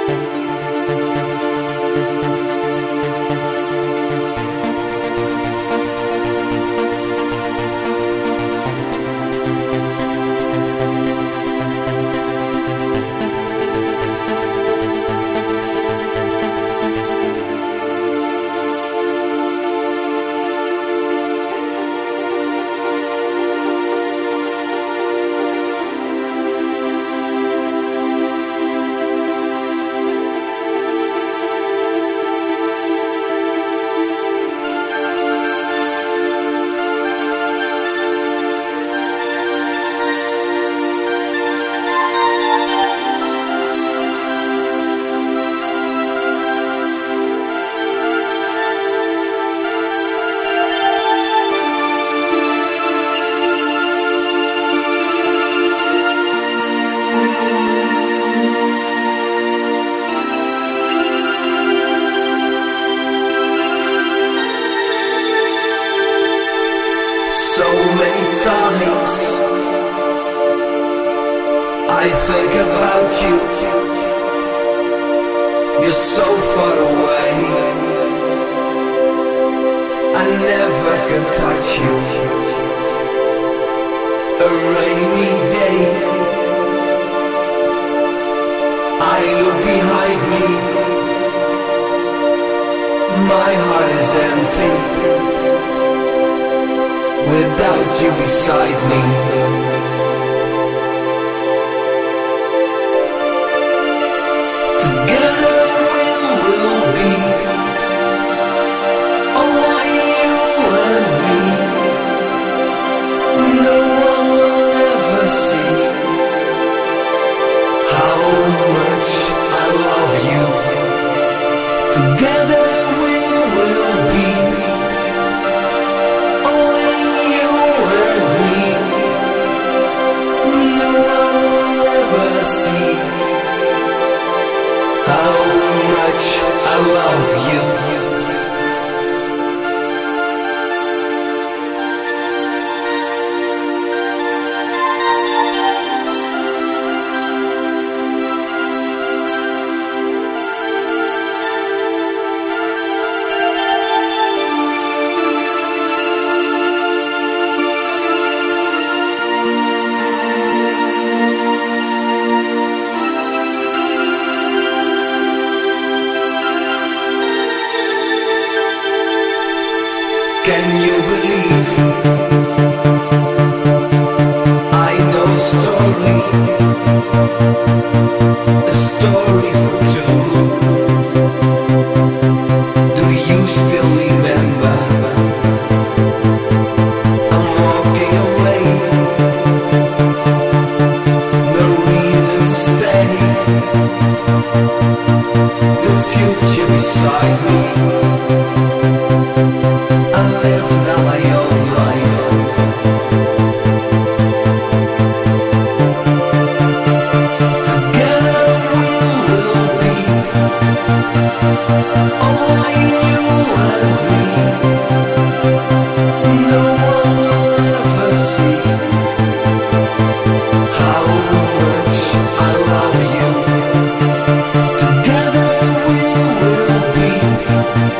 So many times I think about you. You're so far away, I never can touch you. A rainy day, I look behind me, my heart is empty without you beside me. Together we will be, only you and me. No one will ever see how much I love you. Together we will be, how much I love you. Can you believe I know a story for two? Do you still remember? I'm walking away, no reason to stay. The future beside me, I live now my own life. Together we will be, only you and me. No one will ever see how much I love you. Together we will be,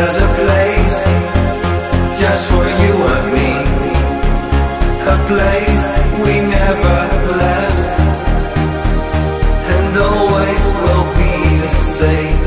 There's a place just for you and me, a place we never left, and always will be the same.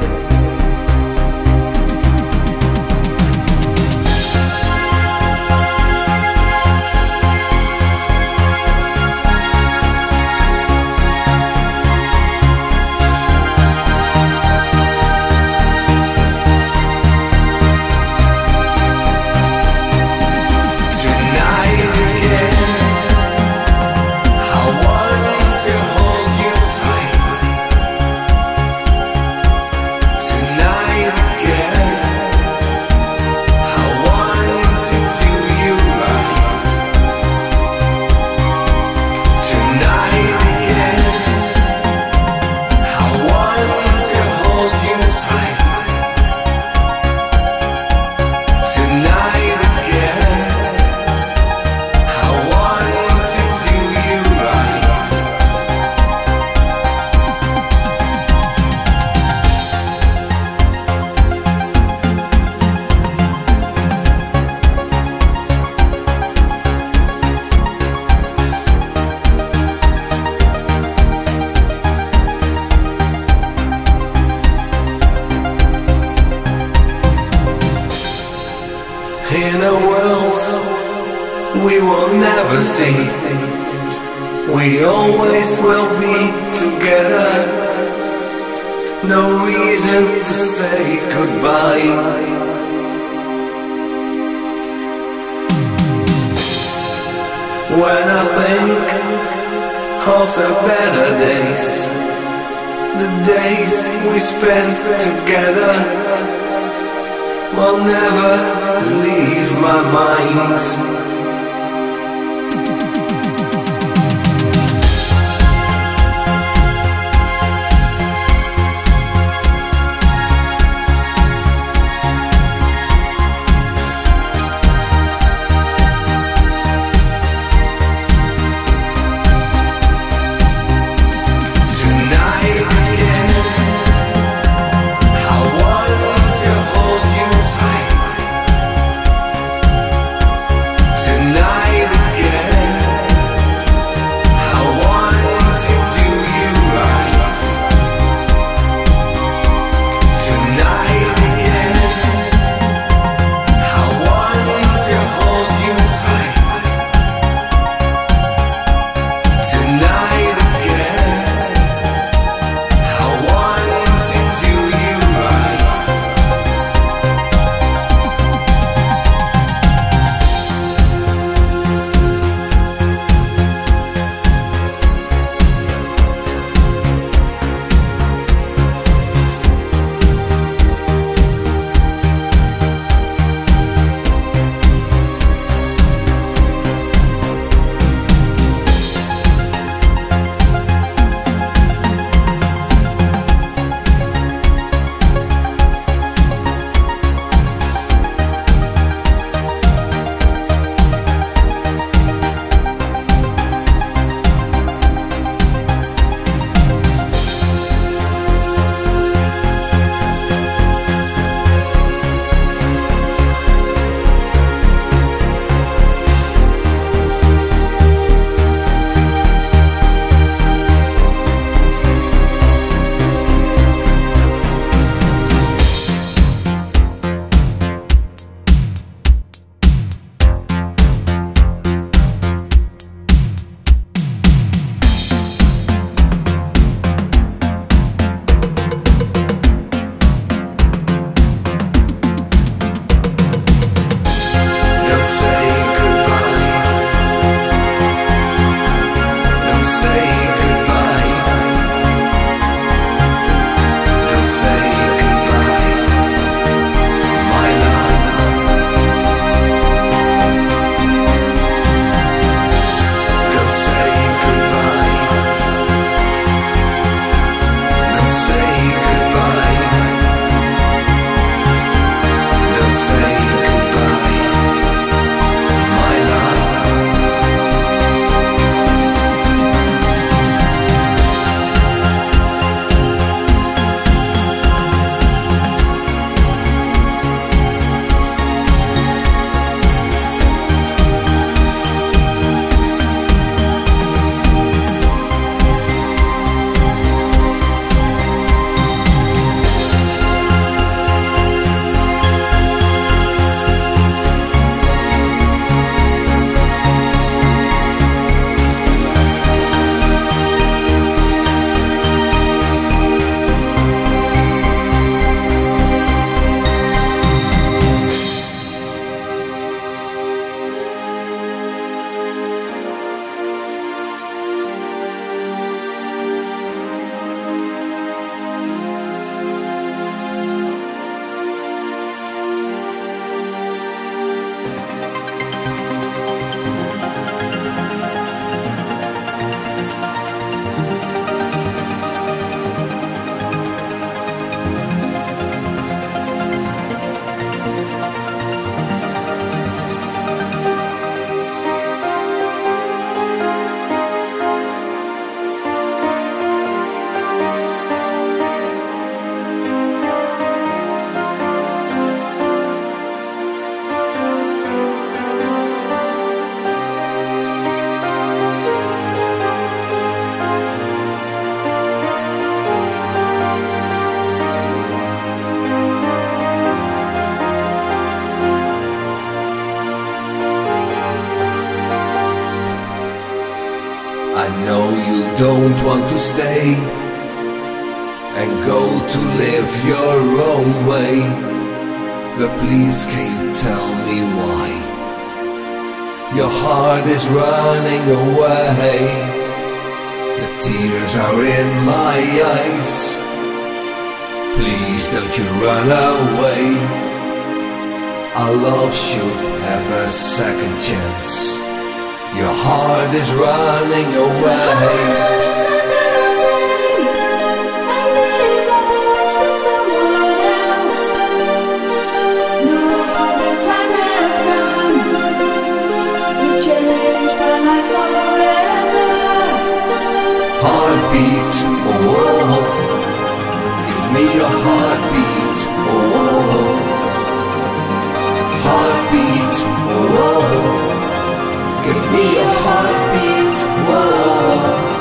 In a world we will never see, we always will be together. No reason to say goodbye. When I think of the better days, the days we spent together will never leave my mind. don't want to stay and go to live your own way. But please can you tell me why your heart is running away? The tears are in my eyes. Please don't you run away. Our love should have a second chance. Your heart is running away. Heartbeat, oh, oh, oh. Give me your heartbeat, oh, oh, oh. Heartbeat, oh, oh, oh. Give me your heartbeat, oh, oh, oh.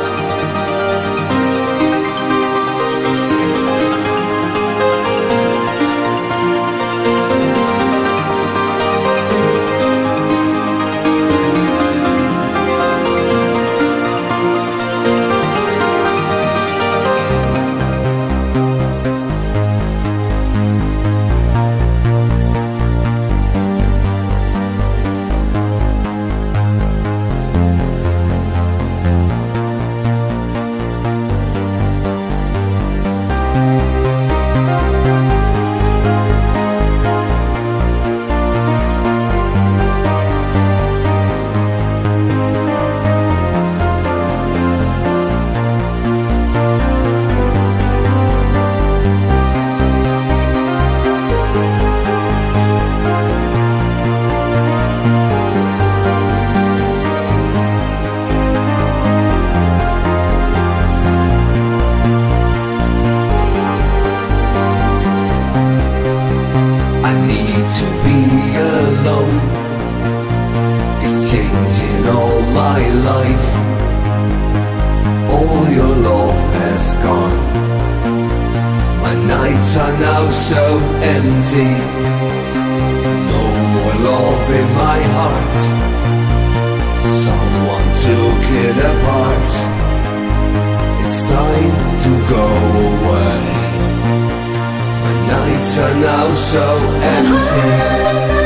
Are now so empty. No more love in my heart. Someone took it apart. It's time to go away. My nights are now so empty.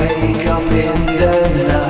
wake up in the night.